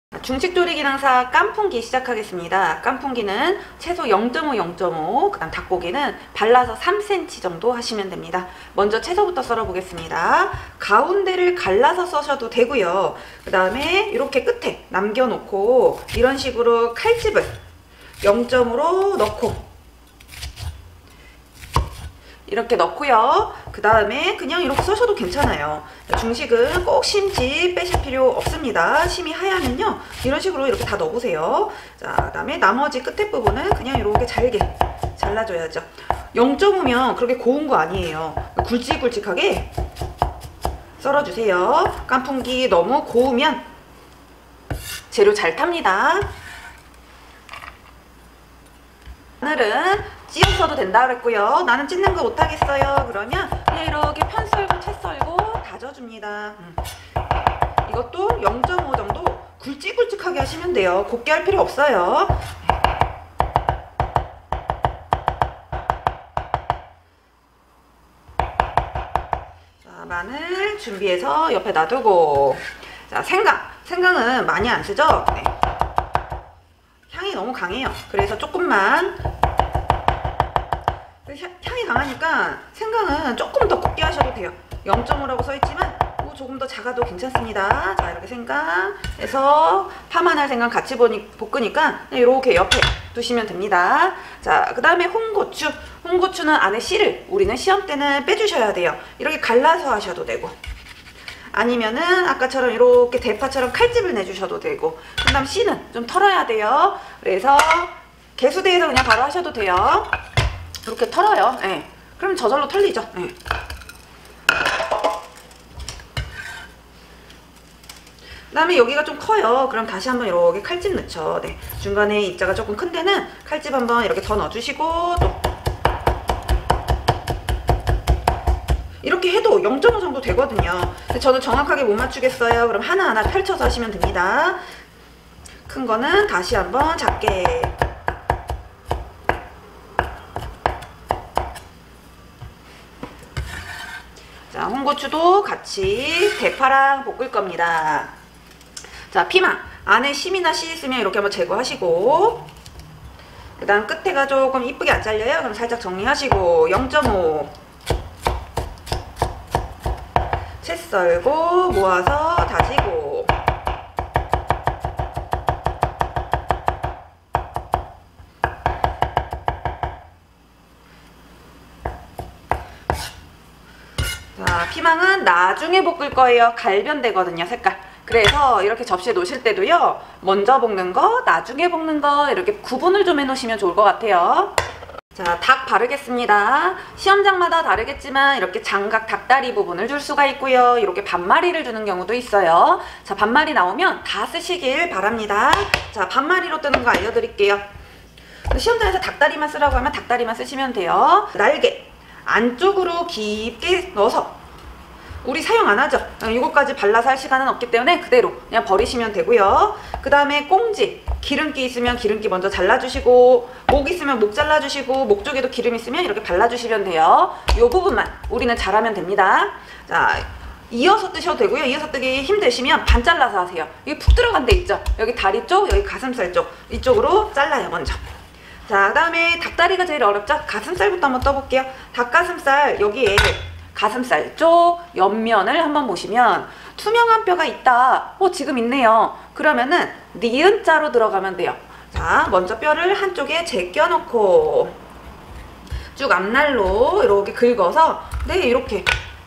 중식조리 기능사 깐풍기 시작하겠습니다. 깐풍기는 최소 0.5, 0.5, 그 다음 닭고기는 발라서 3cm 정도 하시면 됩니다. 먼저 채소부터 썰어 보겠습니다. 가운데를 갈라서 써셔도 되고요. 그 다음에 이렇게 끝에 남겨놓고 이런 식으로 칼집을 0점으로 넣고 이렇게 넣고요. 그 다음에 그냥 이렇게 써셔도 괜찮아요. 중식은 꼭 심지 빼실 필요 없습니다. 심이 하얗면요 이런 식으로 이렇게 다 넣어보세요. 자, 그 다음에 나머지 끝에 부분은 그냥 이렇게 잘게 잘라줘야죠. 0.5면 그렇게 고운 거 아니에요. 굵직굵직하게 썰어주세요. 깐풍기 너무 고우면 재료 잘 탑니다. 마늘은 찧어서도 된다 그랬고요. 나는 찢는 거 못하겠어요. 그러면 그냥 이렇게 편 썰고 채 썰고 다져줍니다. 이것도 0.5 정도 굵직굵직하게 하시면 돼요. 곱게 할 필요 없어요. 자, 마늘 준비해서 옆에 놔두고, 자, 생강은 많이 안 쓰죠? 네. 향이 너무 강해요. 그래서 조금만, 향이 강하니까 생강은 조금 더 곱게 하셔도 돼요. 0.5라고 써있지만 조금 더 작아도 괜찮습니다. 자, 이렇게 생강해서 파마날 생강 같이 볶으니까 이렇게 옆에 두시면 됩니다. 자, 그 다음에 홍고추는 안에 씨를 우리는 시험 때는 빼주셔야 돼요. 이렇게 갈라서 하셔도 되고, 아니면은 아까처럼 이렇게 대파처럼 칼집을 내주셔도 되고, 그 다음 씨는 좀 털어야 돼요. 그래서 개수대에서 그냥 바로 하셔도 돼요. 이렇게 털어요. 네. 그럼 저절로 털리죠. 네. 그 다음에 여기가 좀 커요. 그럼 다시 한번 이렇게 칼집 넣죠. 네. 중간에 입자가 조금 큰 데는 칼집 한번 이렇게 더 넣어주시고, 또 이렇게 해도 0.5 정도 되거든요. 근데 저는 정확하게 못 맞추겠어요. 그럼 하나하나 펼쳐서 하시면 됩니다. 큰 거는 다시 한번 작게. 자, 홍고추도 같이 대파랑 볶을 겁니다. 자, 피망 안에 심이나 씨 있으면 이렇게 한번 제거하시고, 그 다음 끝에가 조금 이쁘게 안 잘려요. 그럼 살짝 정리하시고 0.5 채 썰고 모아서 다지고, 자, 피망은 나중에 볶을 거예요. 갈변되거든요, 색깔. 그래서 이렇게 접시에 놓으실 때도요, 먼저 볶는 거, 나중에 볶는 거 이렇게 구분을 좀 해놓으시면 좋을 것 같아요. 자, 닭 바르겠습니다. 시험장마다 다르겠지만 이렇게 장각 닭다리 부분을 줄 수가 있고요. 이렇게 반마리를 주는 경우도 있어요. 자, 반마리 나오면 다 쓰시길 바랍니다. 자, 반마리로 뜨는 거 알려드릴게요. 시험장에서 닭다리만 쓰라고 하면 닭다리만 쓰시면 돼요. 날개 안쪽으로 깊게 넣어서 우리 사용 안 하죠. 이거까지 발라서 할 시간은 없기 때문에 그대로 그냥 버리시면 되고요. 그 다음에 꽁지, 기름기 있으면 기름기 먼저 잘라주시고, 목 있으면 목 잘라주시고, 목 쪽에도 기름 있으면 이렇게 발라주시면 돼요. 이 부분만 우리는 잘하면 됩니다. 자, 이어서 뜨셔도 되고요. 이어서 뜨기 힘드시면 반 잘라서 하세요. 여기 푹 들어간 데 있죠. 여기 다리 쪽, 여기 가슴살 쪽, 이쪽으로 잘라요 먼저. 자, 그 다음에 닭다리가 제일 어렵죠. 가슴살부터 한번 떠볼게요. 닭가슴살 여기에 가슴살 쪽 옆면을 한번 보시면 투명한 뼈가 있다. 지금 있네요. 그러면은 니은 자로 들어가면 돼요. 자, 먼저 뼈를 한쪽에 제껴놓고 쭉 앞날로 이렇게 긁어서, 네, 이렇게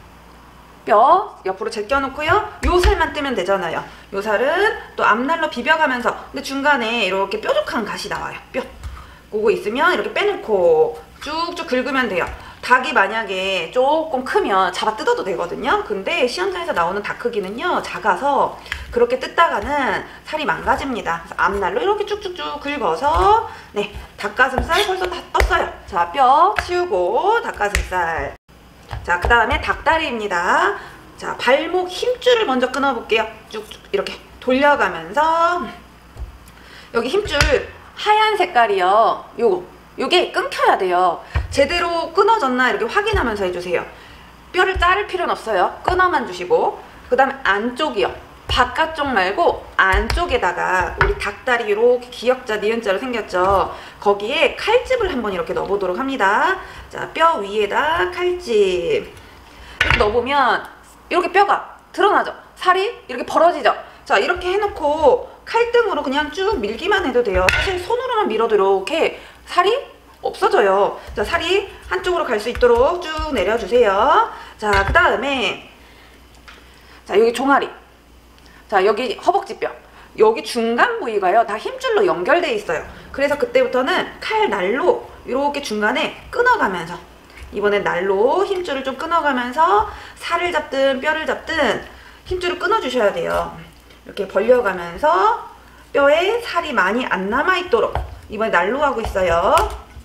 뼈 옆으로 제껴놓고요. 요 살만 뜨면 되잖아요. 요 살은 또 앞날로 비벼가면서, 근데 중간에 이렇게 뾰족한 가시 나와요. 뼈 그거 있으면 이렇게 빼놓고 쭉쭉 긁으면 돼요. 닭이 만약에 조금 크면 잡아 뜯어도 되거든요. 근데 시험장에서 나오는 닭 크기는요 작아서 그렇게 뜯다가는 살이 망가집니다. 그래서 앞날로 이렇게 쭉쭉쭉 긁어서, 네, 닭가슴살 벌써 다 떴어요. 자, 뼈 치우고 닭가슴살. 자, 그 다음에 닭다리입니다. 자, 발목 힘줄을 먼저 끊어볼게요. 쭉쭉 이렇게 돌려가면서 여기 힘줄 하얀 색깔이요. 요게 끊겨야 돼요. 제대로 끊어졌나 이렇게 확인하면서 해주세요. 뼈를 자를 필요는 없어요. 끊어만 주시고, 그 다음에 안쪽이요. 바깥쪽 말고 안쪽에다가 우리 닭다리 이렇게 기역자 니은자로 생겼죠. 거기에 칼집을 한번 이렇게 넣어보도록 합니다. 자, 뼈 위에다 칼집 이렇게 넣어보면 이렇게 뼈가 드러나죠. 살이 이렇게 벌어지죠. 자, 이렇게 해놓고 칼등으로 그냥 쭉 밀기만 해도 돼요. 사실 손으로만 밀어도 이렇게 살이 없어져요. 자, 살이 한쪽으로 갈 수 있도록 쭉 내려주세요. 자, 그 다음에 자, 여기 종아리, 자, 여기 허벅지뼈, 여기 중간 부위가요 다 힘줄로 연결돼 있어요. 그래서 그때부터는 칼 날로 이렇게 중간에 끊어가면서, 이번엔 날로 힘줄을 좀 끊어가면서 살을 잡든 뼈를 잡든 힘줄을 끊어주셔야 돼요. 이렇게 벌려가면서 뼈에 살이 많이 안 남아있도록 이번에 날로 하고 있어요.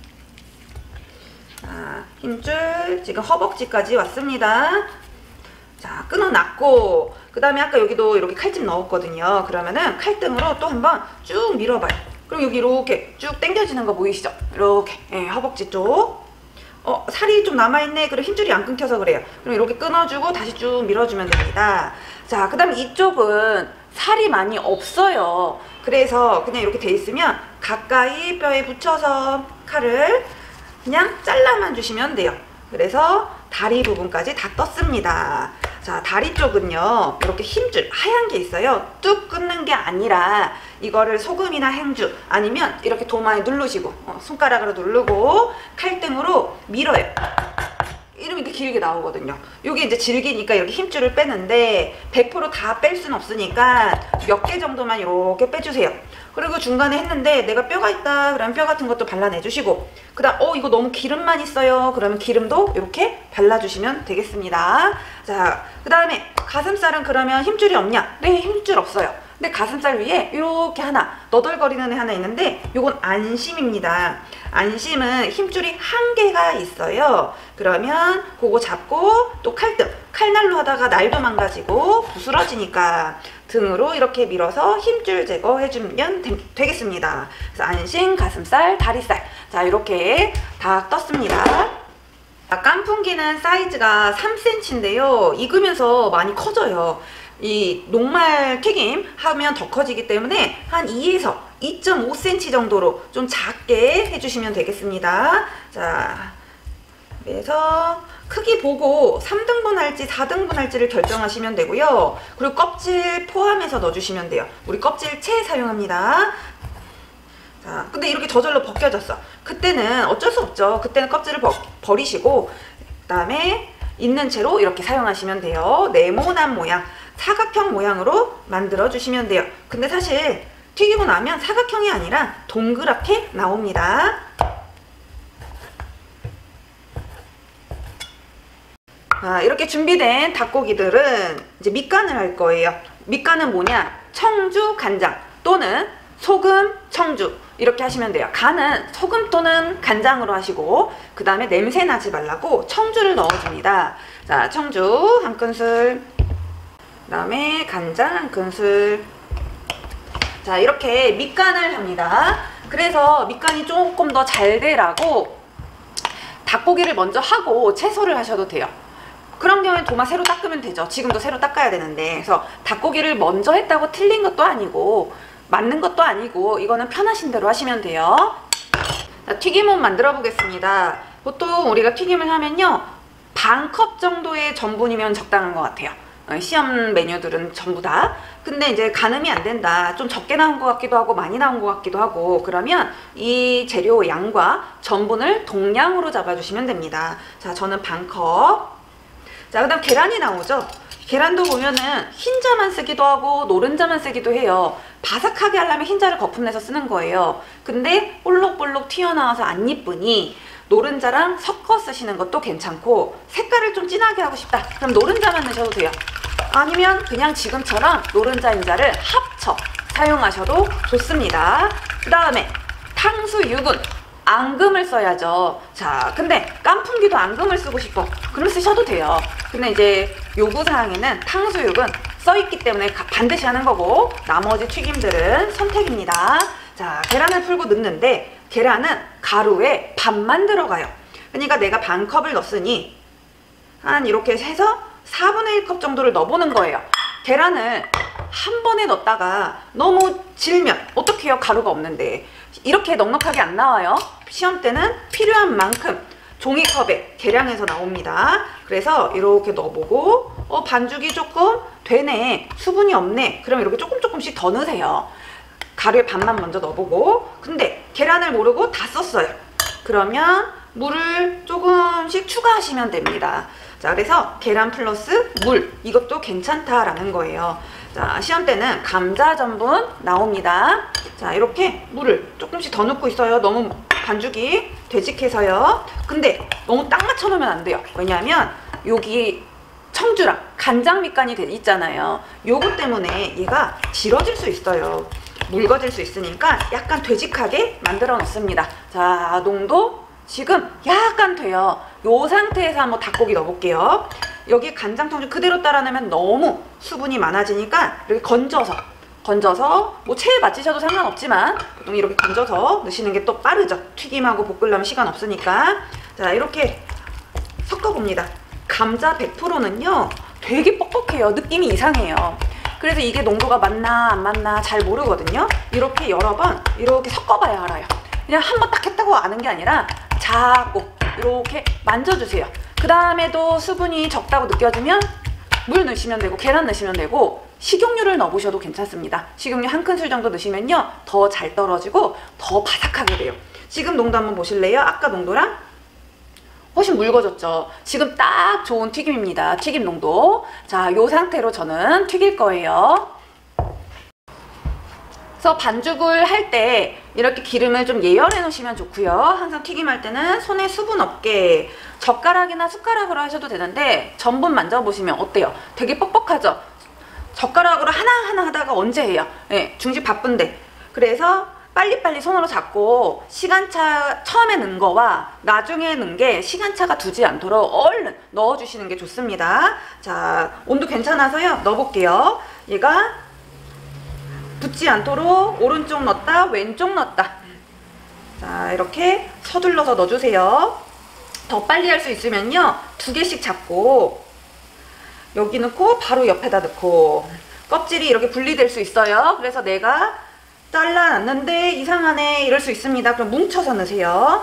자, 힘줄 지금 허벅지까지 왔습니다. 자, 끊어놨고, 그 다음에 아까 여기도 이렇게 칼집 넣었거든요. 그러면은 칼등으로 또 한번 쭉 밀어봐요. 그럼 여기 이렇게 쭉 당겨지는 거 보이시죠? 이렇게, 예, 허벅지 쪽. 살이 좀 남아있네. 그럼 힘줄이 안 끊겨서 그래요. 그럼 이렇게 끊어주고 다시 쭉 밀어주면 됩니다. 자, 그 다음에 이쪽은 살이 많이 없어요. 그래서 그냥 이렇게 돼 있으면 가까이 뼈에 붙여서 칼을 그냥 잘라만 주시면 돼요. 그래서 다리 부분까지 다 떴습니다. 자, 다리 쪽은요 이렇게 힘줄 하얀 게 있어요. 뚝 끊는 게 아니라 이거를 소금이나 행주 아니면 이렇게 도마에 누르시고 손가락으로 누르고 칼등으로 밀어요. 이러면 이렇게 길게 나오거든요. 이게 이제 질기니까 이렇게 힘줄을 빼는데 100% 다 뺄 수는 없으니까 몇 개 정도만 이렇게 빼주세요. 그리고 중간에 했는데 내가 뼈가 있다 그러면 뼈 같은 것도 발라내주시고, 그 다음 이거 너무 기름만 있어요 그러면 기름도 이렇게 발라주시면 되겠습니다. 자, 그 다음에 가슴살은 그러면 힘줄이 없냐? 네, 힘줄 없어요. 근데 가슴살 위에 이렇게 하나 너덜거리는 애 하나 있는데 요건 안심입니다. 안심은 힘줄이 한 개가 있어요. 그러면 그거 잡고 또 칼등, 칼날로 하다가 날도 망가지고 부스러지니까 등으로 이렇게 밀어서 힘줄 제거해주면 되겠습니다. 그래서 안심, 가슴살, 다리살, 자, 이렇게 다 떴습니다. 깐풍기는 사이즈가 3cm인데요 익으면서 많이 커져요. 이 녹말 튀김 하면 더 커지기 때문에 한 2에서 2.5cm 정도로 좀 작게 해주시면 되겠습니다. 자, 그래서 크기 보고 3등분 할지 4등분 할지를 결정하시면 되고요. 그리고 껍질 포함해서 넣어주시면 돼요. 우리 껍질채 사용합니다. 자, 근데 이렇게 저절로 벗겨졌어. 그때는 어쩔 수 없죠. 그때는 껍질을 버리시고 그 다음에 있는 채로 이렇게 사용하시면 돼요. 네모난 모양, 사각형 모양으로 만들어 주시면 돼요. 근데 사실 튀기고 나면 사각형이 아니라 동그랗게 나옵니다. 이렇게 준비된 닭고기들은 이제 밑간을 할 거예요. 밑간은 뭐냐? 청주, 간장 또는 소금, 청주 이렇게 하시면 돼요. 간은 소금 또는 간장으로 하시고 그 다음에 냄새 나지 말라고 청주를 넣어줍니다. 자, 청주 한 큰술, 그 다음에 간장 한 큰술. 자, 이렇게 밑간을 합니다. 그래서 밑간이 조금 더 잘 되라고 닭고기를 먼저 하고 채소를 하셔도 돼요. 그런 경우엔 도마 새로 닦으면 되죠. 지금도 새로 닦아야 되는데. 그래서 닭고기를 먼저 했다고 틀린 것도 아니고 맞는 것도 아니고 이거는 편하신 대로 하시면 돼요. 자, 튀김옷 만들어 보겠습니다. 보통 우리가 튀김을 하면요 반 컵 정도의 전분이면 적당한 것 같아요. 시험 메뉴들은 전부 다. 근데 이제 가늠이 안 된다, 좀 적게 나온 것 같기도 하고 많이 나온 것 같기도 하고 그러면 이 재료 양과 전분을 동량으로 잡아주시면 됩니다. 자, 저는 반 컵. 자, 그 다음 계란이 나오죠. 계란도 보면은 흰자만 쓰기도 하고 노른자만 쓰기도 해요. 바삭하게 하려면 흰자를 거품내서 쓰는 거예요. 근데 볼록볼록 튀어나와서 안 이쁘니 노른자랑 섞어 쓰시는 것도 괜찮고, 색깔을 좀 진하게 하고 싶다 그럼 노른자만 넣으셔도 돼요. 아니면 그냥 지금처럼 노른자, 흰자를 합쳐 사용하셔도 좋습니다. 그 다음에 탕수육은 앙금을 써야죠. 자, 근데 깐풍기도 앙금을 쓰고 싶어 그럼 쓰셔도 돼요. 근데 이제 요구사항에는 탕수육은 써있기 때문에 반드시 하는 거고 나머지 튀김들은 선택입니다. 자, 계란을 풀고 넣는데 계란은 가루에 반만 들어가요. 그러니까 내가 반 컵을 넣었으니 한 이렇게 해서 4분의 1컵 정도를 넣어보는 거예요. 계란을 한 번에 넣었다가 너무 질면 어떡해요? 가루가 없는데. 이렇게 넉넉하게 안 나와요. 시험 때는 필요한 만큼 종이컵에 계량해서 나옵니다. 그래서 이렇게 넣어보고 반죽이 조금 되네, 수분이 없네, 그럼 이렇게 조금씩 더 넣으세요. 가루에 반만 먼저 넣어보고. 근데 계란을 모르고 다 썼어요. 그러면 물을 조금씩 추가하시면 됩니다. 자, 그래서 계란 플러스 물, 이것도 괜찮다라는 거예요. 자, 시험 때는 감자 전분 나옵니다. 자, 이렇게 물을 조금씩 더 넣고 있어요. 너무 반죽이 되직해서요. 근데 너무 딱 맞춰 놓으면 안 돼요. 왜냐하면 여기 청주랑 간장 밑간이 있잖아요. 요거 때문에 얘가 질어질 수 있어요. 묽어질 수 있으니까 약간 되직하게 만들어 놓습니다. 자, 농도 지금 약간 돼요. 요 상태에서 한번 닭고기 넣어볼게요. 여기 간장 청주 그대로 따라 넣으면 너무 수분이 많아지니까 이렇게 건져서 뭐 체에 맞추셔도 상관없지만 보통 이렇게 건져서 넣으시는 게 또 빠르죠. 튀김하고 볶으려면 시간 없으니까. 자, 이렇게 섞어봅니다. 감자 100%는요 되게 뻑뻑해요. 느낌이 이상해요. 그래서 이게 농도가 맞나 안 맞나 잘 모르거든요. 이렇게 여러 번 이렇게 섞어봐야 알아요. 그냥 한 번 딱 했다고 아는 게 아니라 자꾸 이렇게 만져주세요. 그 다음에도 수분이 적다고 느껴지면 물 넣으시면 되고 계란 넣으시면 되고 식용유를 넣어보셔도 괜찮습니다. 식용유 한 큰술 정도 넣으시면요 더 잘 떨어지고 더 바삭하게 돼요. 지금 농도 한번 보실래요? 아까 농도랑 훨씬 묽어졌죠. 지금 딱 좋은 튀김입니다. 튀김 농도. 자, 요 상태로 저는 튀길 거예요. 그래서 반죽을 할 때 이렇게 기름을 좀 예열해 놓으시면 좋고요. 항상 튀김할 때는 손에 수분 없게 젓가락이나 숟가락으로 하셔도 되는데 전분 만져보시면 어때요? 되게 뻑뻑하죠? 젓가락으로 하나하나 하다가 언제 해요? 네, 중식 바쁜데. 그래서 빨리빨리 손으로 잡고 시간차 처음에 넣은 거와 나중에 넣은 게 시간차가 두지 않도록 얼른 넣어주시는 게 좋습니다. 자, 온도 괜찮아서요. 넣어볼게요. 얘가 붙지 않도록 오른쪽 넣었다 왼쪽 넣었다. 자, 이렇게 서둘러서 넣어주세요. 더 빨리 할 수 있으면요 2개씩 잡고 여기 넣고 바로 옆에다 넣고 껍질이 이렇게 분리될 수 있어요. 그래서 내가 잘라놨는데 이상하네 이럴 수 있습니다. 그럼 뭉쳐서 넣으세요.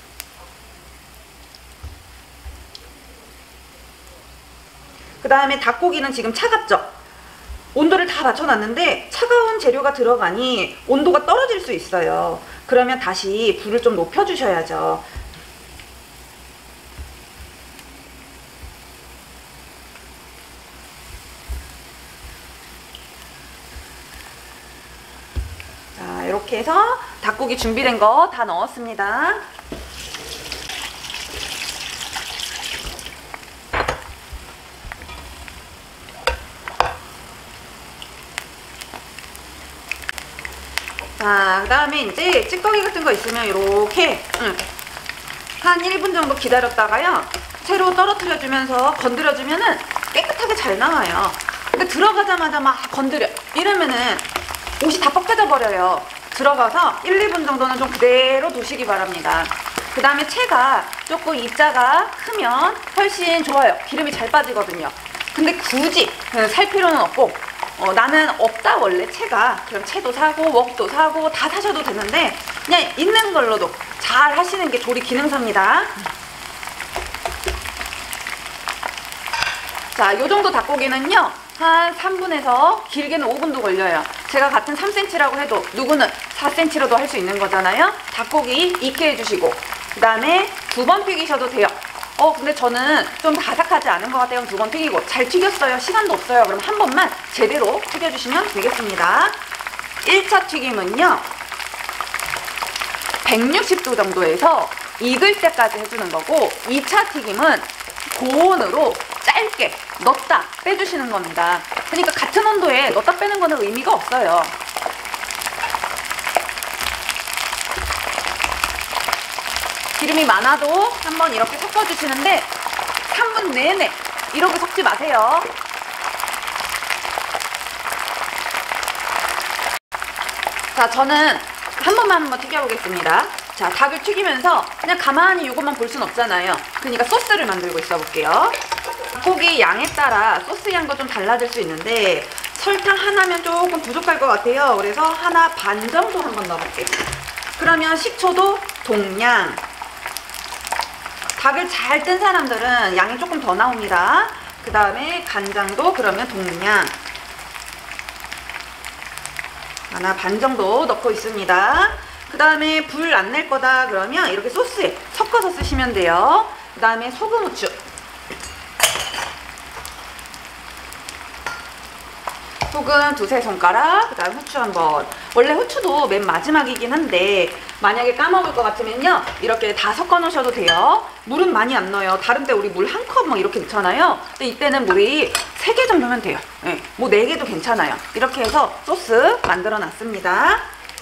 그 다음에 닭고기는 지금 차갑죠? 온도를 다 맞춰놨는데 차가운 재료가 들어가니 온도가 떨어질 수 있어요. 그러면 다시 불을 좀 높여주셔야죠. 자, 이렇게 해서 닭고기 준비된 거 다 넣었습니다. 자, 그 다음에 이제 찌꺼기 같은 거 있으면 이렇게 한 1분 정도 기다렸다가요 채로 떨어뜨려주면서 건드려주면은 깨끗하게 잘 나와요. 근데 들어가자마자 막 건드려 이러면은 옷이 다 벗겨져 버려요. 들어가서 1, 2분 정도는 좀 그대로 두시기 바랍니다. 그 다음에 채가 조금 입자가 크면 훨씬 좋아요. 기름이 잘 빠지거든요. 근데 굳이 살 필요는 없고 나는 없다 원래 채가. 그럼 채도 사고 웍도 사고 다 사셔도 되는데 그냥 있는 걸로도 잘 하시는 게 조리 기능사입니다. 자, 요 정도 닭고기는요 한 3분에서 길게는 5분도 걸려요. 제가 같은 3cm라고 해도 누구는 4cm로도 할 수 있는 거잖아요. 닭고기 익게 해주시고 그 다음에 2번 튀기셔도 돼요. 근데 저는 좀 바삭하지 않은 것 같아요. 2번 튀기고 잘 튀겼어요. 시간도 없어요. 그럼 한 번만 제대로 튀겨주시면 되겠습니다. 1차 튀김은요 160도 정도에서 익을 때까지 해주는 거고 2차 튀김은 고온으로 짧게 넣었다 빼주시는 겁니다. 그러니까 같은 온도에 넣었다 빼는 거는 의미가 없어요. 기름이 많아도 한번 이렇게 섞어주시는데 3분 내내 이렇게 섞지 마세요. 자, 저는 한 번만 한번 튀겨보겠습니다. 자, 닭을 튀기면서 그냥 가만히 이것만 볼 순 없잖아요. 그러니까 소스를 만들고 있어 볼게요. 닭고기 양에 따라 소스 양도 좀 달라질 수 있는데 설탕 하나면 조금 부족할 것 같아요. 그래서 하나 반 정도 한번 넣어볼게요. 그러면 식초도 동량. 닭을 잘 뜬 사람들은 양이 조금 더 나옵니다. 그 다음에 간장도 그러면 동량. 하나 반 정도 넣고 있습니다. 그 다음에 불 안 낼 거다 그러면 이렇게 소스에 섞어서 쓰시면 돼요. 그 다음에 소금, 후추. 소금 두세 손가락, 그 다음 후추 한번. 원래 후추도 맨 마지막이긴 한데 만약에 까먹을 것 같으면요 이렇게 다 섞어 놓으셔도 돼요. 물은 많이 안 넣어요. 다른 때 우리 물 한 컵 막 이렇게 넣잖아요. 근데 이때는 물이 3개 정도면 돼요. 네, 뭐 4개도 괜찮아요. 이렇게 해서 소스 만들어 놨습니다.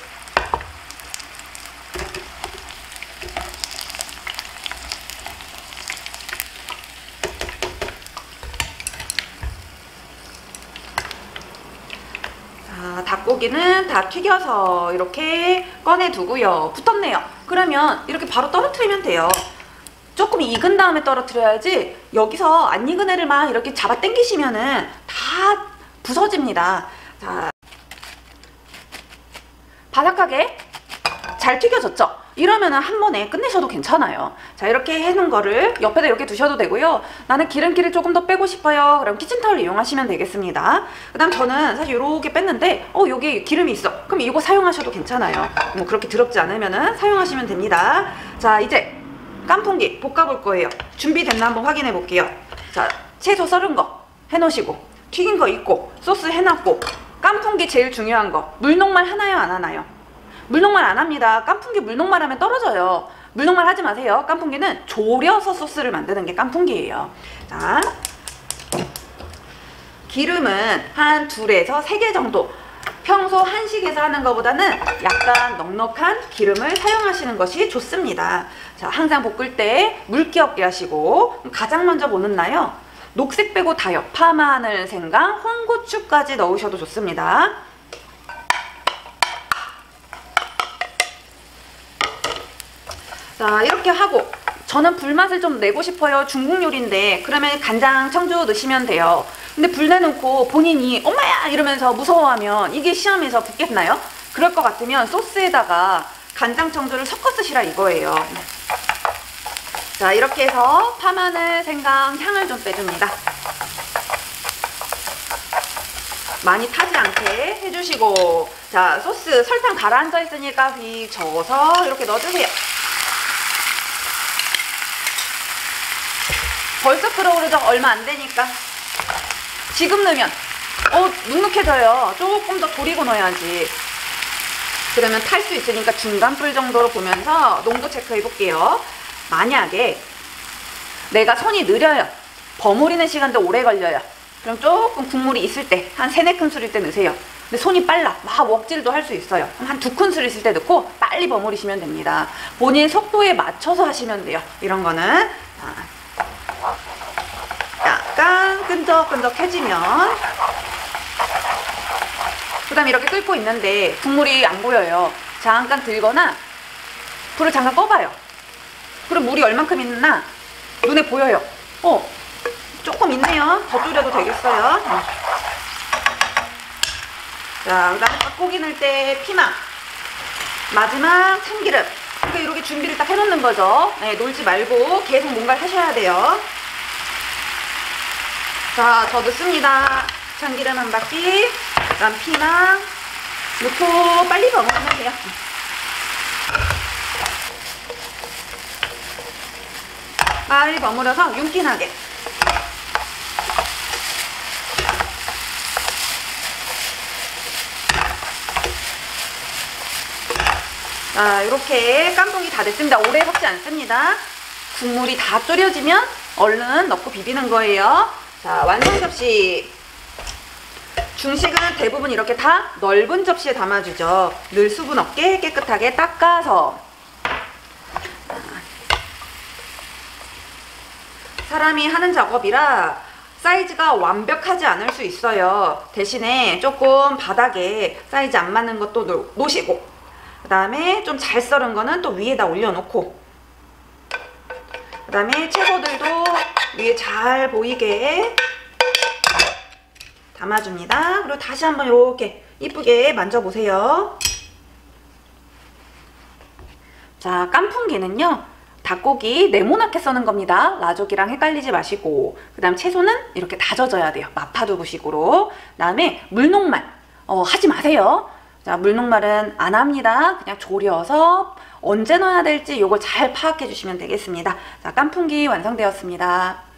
닭고기는 다 튀겨서 이렇게 꺼내 두고요. 붙었네요. 그러면 이렇게 바로 떨어뜨리면 돼요. 조금 익은 다음에 떨어뜨려야지 여기서 안 익은 애를 막 이렇게 잡아 당기시면은 다 부서집니다. 자, 바삭하게 잘 튀겨졌죠? 이러면은 한 번에 끝내셔도 괜찮아요. 자, 이렇게 해놓은 거를 옆에다 이렇게 두셔도 되고요. 나는 기름기를 조금 더 빼고 싶어요. 그럼 키친타올 이용하시면 되겠습니다. 그 다음 저는 사실 이렇게 뺐는데 여기 기름이 있어. 그럼 이거 사용하셔도 괜찮아요. 뭐 그렇게 더럽지 않으면은 사용하시면 됩니다. 자, 이제 깐풍기 볶아볼 거예요. 준비됐나 한번 확인해 볼게요. 자, 채소 썰은 거 해놓으시고 튀긴 거 있고 소스 해놨고 깐풍기 제일 중요한 거 물녹말 하나요 안 하나요? 물녹말 안 합니다. 깐풍기 물녹말 하면 떨어져요. 물녹말 하지 마세요. 깐풍기는 졸여서 소스를 만드는 게 깐풍기예요. 자, 기름은 한 2에서 3개 정도. 평소 한식에서 하는 것보다는 약간 넉넉한 기름을 사용하시는 것이 좋습니다. 자, 항상 볶을 때 물기 없게 하시고 가장 먼저 뭐 넣나요? 녹색 빼고 다요. 파, 마늘, 생강, 홍고추까지 넣으셔도 좋습니다. 자, 이렇게 하고 저는 불맛을 좀 내고 싶어요. 중국 요리인데 그러면 간장, 청주 넣으시면 돼요. 근데 불 내놓고 본인이 엄마야 이러면서 무서워하면 이게 시험에서 붙겠나요? 그럴 것 같으면 소스에다가 간장, 청주를 섞어 쓰시라 이거예요. 자, 이렇게 해서 파, 마늘, 생강 향을 좀 빼줍니다. 많이 타지 않게 해주시고, 자, 소스 설탕 가라앉아 있으니까 휙 저어서 이렇게 넣어주세요. 벌써 끓어오르죠? 얼마 안 되니까. 지금 넣으면 눅눅해져요. 조금 더 졸이고 넣어야지. 그러면 탈 수 있으니까 중간 불 정도로 보면서 농도 체크해 볼게요. 만약에 내가 손이 느려요. 버무리는 시간도 오래 걸려요. 그럼 조금 국물이 있을 때 한 3-4큰술일 때 넣으세요. 근데 손이 빨라. 막 웍질도 할 수 있어요. 한 2큰술 있을 때 넣고 빨리 버무리시면 됩니다. 본인 속도에 맞춰서 하시면 돼요. 이런 거는. 약간 끈적끈적해지면 그 다음에 이렇게 끓고 있는데 국물이 안 보여요. 잠깐 들거나 불을 잠깐 꺼봐요. 그럼 물이 얼만큼 있나 눈에 보여요. 조금 있네요. 더 졸여도 되겠어요. 자, 그 다음에 닭고기 넣을 때 피망, 마지막 참기름. 그러니까 이렇게 준비를 딱 해놓는 거죠. 네, 놀지 말고 계속 뭔가를 하셔야 돼요. 자, 저 넣습니다. 참기름 한 바퀴, 그 다음 피망 넣고 빨리 버무리면 돼요. 빨리 버무려서 윤기나게. 자, 이렇게 깐풍기 다 됐습니다. 오래 섞지 않습니다. 국물이 다 졸여지면 얼른 넣고 비비는 거예요. 자, 완성 접시. 중식은 대부분 이렇게 다 넓은 접시에 담아주죠. 늘 수분 없게 깨끗하게 닦아서. 사람이 하는 작업이라 사이즈가 완벽하지 않을 수 있어요. 대신에 조금 바닥에 사이즈 안 맞는 것도 놓으시고, 그 다음에 좀 잘 썰은 거는 또 위에다 올려놓고, 그 다음에 채소들도 위에 잘 보이게 담아줍니다. 그리고 다시 한번 이렇게 이쁘게 만져보세요. 자, 깐풍기는요, 닭고기 네모나게 써는 겁니다. 라조기랑 헷갈리지 마시고. 그 다음 채소는 이렇게 다져줘야 돼요. 마파두부식으로. 그 다음에 물녹말 하지 마세요. 자, 물녹말은 안 합니다. 그냥 졸여서 언제 넣어야 될지 요걸 잘 파악해 주시면 되겠습니다. 자, 깐풍기 완성되었습니다.